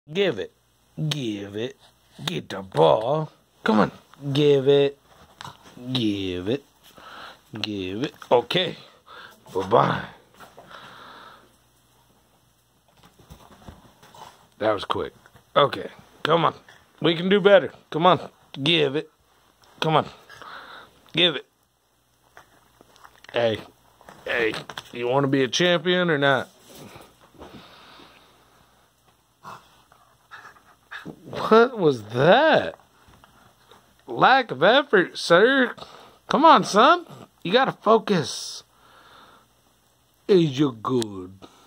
Give it. Give it. Get the ball. Come on. Give it. Give it. Give it. Okay. Bye-bye. That was quick. Okay. Come on. We can do better. Come on. Give it. Come on. Give it. Hey. Hey. You want to be a champion or not? What was that? Lack of effort, sir. Come on, son. You gotta focus. Is you good?